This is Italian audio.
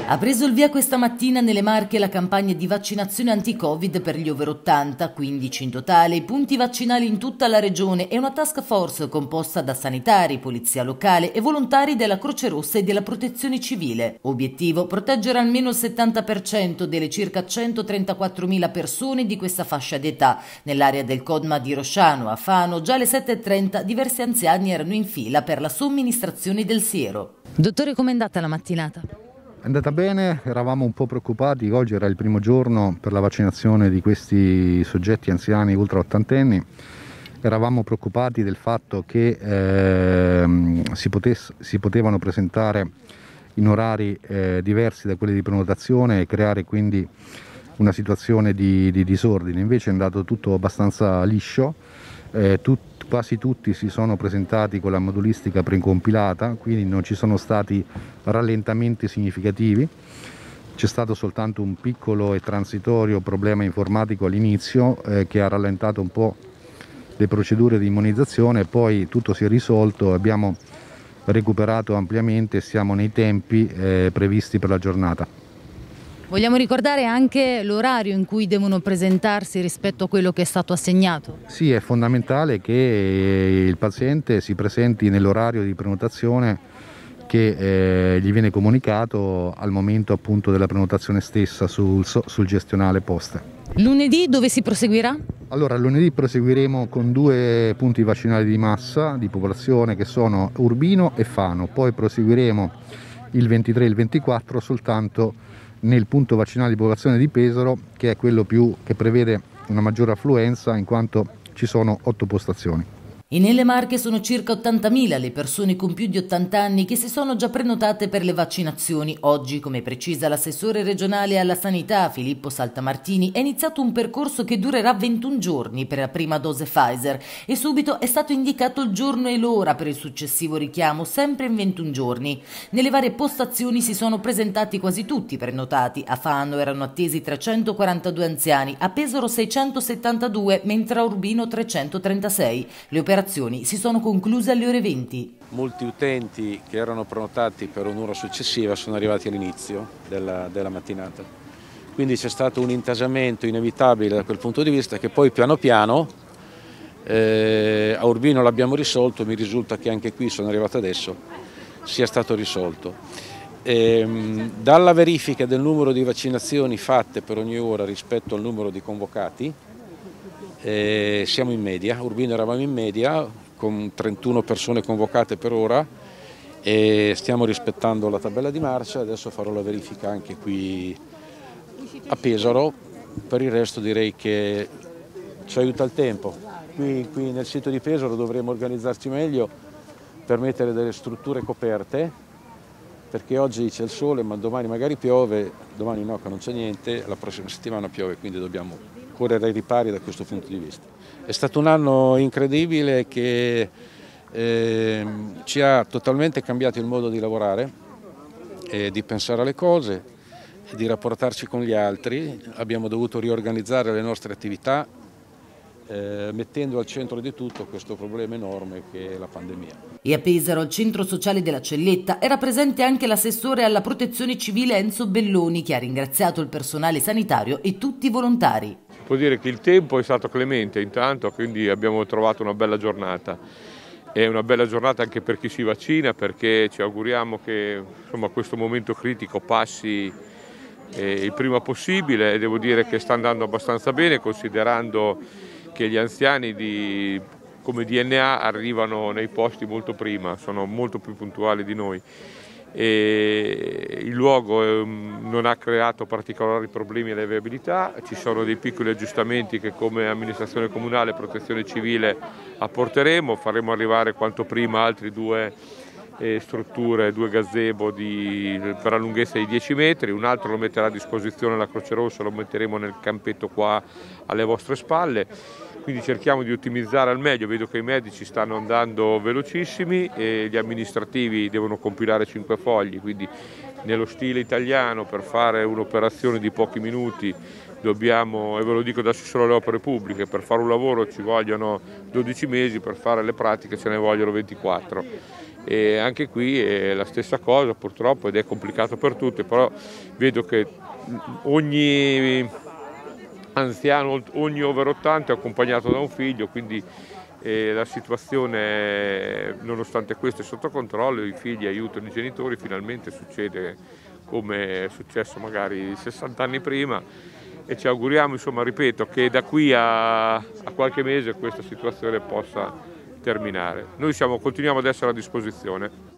Ha preso il via questa mattina nelle Marche la campagna di vaccinazione anti-Covid per gli over 80, 15 in totale, i punti vaccinali in tutta la regione e una task force composta da sanitari, polizia locale e volontari della Croce Rossa e della Protezione Civile. Obiettivo: proteggere almeno il 70% delle circa 134.000 persone di questa fascia d'età. Nell'area del Codma di Rosciano, a Fano, già alle 7:30 diversi anziani erano in fila per la somministrazione del siero. Dottore, com'è andata la mattinata? È andata bene, eravamo un po' preoccupati, oggi era il primo giorno per la vaccinazione di questi soggetti anziani ultra ottantenni, eravamo preoccupati del fatto che si potevano presentare in orari diversi da quelli di prenotazione e creare quindi una situazione di disordine. Invece è andato tutto abbastanza liscio, quasi tutti si sono presentati con la modulistica precompilata, quindi non ci sono stati rallentamenti significativi. C'è stato soltanto un piccolo e transitorio problema informatico all'inizio che ha rallentato un po' le procedure di immunizzazione, poi tutto si è risolto, abbiamo recuperato ampiamente e siamo nei tempi previsti per la giornata. Vogliamo ricordare anche l'orario in cui devono presentarsi rispetto a quello che è stato assegnato? Sì, è fondamentale che il paziente si presenti nell'orario di prenotazione che gli viene comunicato al momento appunto della prenotazione stessa sul gestionale poste. Lunedì dove si proseguirà? Allora, lunedì proseguiremo con 2 punti vaccinali di massa di popolazione che sono Urbino e Fano, poi proseguiremo il 23 e il 24 soltanto nel punto vaccinale di popolazione di Pesaro, che è quello che prevede una maggiore affluenza in quanto ci sono 8 postazioni. E nelle Marche sono circa 80.000 le persone con più di 80 anni che si sono già prenotate per le vaccinazioni. Oggi, come precisa l'assessore regionale alla sanità Filippo Saltamartini, è iniziato un percorso che durerà 21 giorni per la prima dose Pfizer e subito è stato indicato il giorno e l'ora per il successivo richiamo, sempre in 21 giorni. Nelle varie postazioni si sono presentati quasi tutti prenotati. A Fano erano attesi 342 anziani, a Pesaro 672, mentre a Urbino 336. Le operazioni si sono concluse alle ore 20. Molti utenti che erano prenotati per un'ora successiva sono arrivati all'inizio della mattinata. Quindi c'è stato un intasamento inevitabile da quel punto di vista che poi piano piano a Urbino l'abbiamo risolto, mi risulta che anche qui sono arrivato adesso, sia stato risolto. Dalla verifica del numero di vaccinazioni fatte per ogni ora rispetto al numero di convocati, siamo in media, a Urbino eravamo in media con 31 persone convocate per ora e stiamo rispettando la tabella di marcia. Adesso farò la verifica anche qui a Pesaro, per il resto direi che ci aiuta il tempo. Qui nel sito di Pesaro dovremo organizzarci meglio per mettere delle strutture coperte, perché oggi c'è il sole ma domani magari piove, domani no che non c'è niente, la prossima settimana piove, quindi dobbiamo correre ai ripari da questo punto di vista. È stato un anno incredibile che ci ha totalmente cambiato il modo di lavorare, di pensare alle cose, di rapportarci con gli altri. Abbiamo dovuto riorganizzare le nostre attività mettendo al centro di tutto questo problema enorme che è la pandemia. E a Pesaro, al centro sociale della Celletta, era presente anche l'assessore alla protezione civile Enzo Belloni, che ha ringraziato il personale sanitario e tutti i volontari. Può dire che il tempo è stato clemente intanto, quindi abbiamo trovato una bella giornata. È una bella giornata anche per chi si vaccina, perché ci auguriamo che insomma, questo momento critico passi il prima possibile, e devo dire che sta andando abbastanza bene, considerando che gli anziani come DNA arrivano nei posti molto prima, sono molto più puntuali di noi. E il luogo non ha creato particolari problemi alla viabilità, ci sono dei piccoli aggiustamenti che come amministrazione comunale e protezione civile apporteremo, faremo arrivare quanto prima altri 2 strutture, 2 gazebo per la lunghezza di 10 metri, un altro lo metterà a disposizione la Croce Rossa, lo metteremo nel campetto qua alle vostre spalle. Quindi cerchiamo di ottimizzare al meglio, vedo che i medici stanno andando velocissimi e gli amministrativi devono compilare 5 fogli, quindi nello stile italiano per fare un'operazione di pochi minuti dobbiamo, e ve lo dico da assessore alle opere pubbliche, per fare un lavoro ci vogliono 12 mesi, per fare le pratiche ce ne vogliono 24. E anche qui è la stessa cosa purtroppo, ed è complicato per tutti, però vedo che ogni anziano, ogni over 80 è accompagnato da un figlio, quindi la situazione nonostante questo è sotto controllo, i figli aiutano i genitori, finalmente succede come è successo magari 60 anni prima, e ci auguriamo, insomma, ripeto, che da qui a qualche mese questa situazione possa terminare. Noi continuiamo ad essere a disposizione.